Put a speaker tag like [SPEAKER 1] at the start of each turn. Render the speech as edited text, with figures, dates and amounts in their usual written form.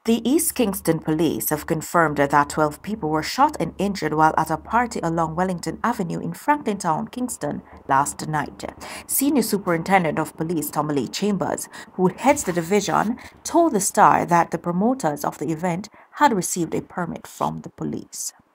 [SPEAKER 1] The East Kingston police have confirmed that 12 people were shot and injured while at a party along Wellington Avenue in Franklin Town, Kingston, last night. Senior Superintendent of Police Tommy Lee Chambers, who heads the division, told the Star that the promoters of the event had received a permit from the police.